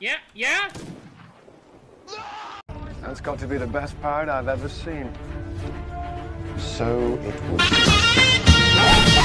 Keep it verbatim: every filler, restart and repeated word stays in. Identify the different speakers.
Speaker 1: Yeah, yeah?
Speaker 2: That's got to be the best part I've ever seen. So it will be.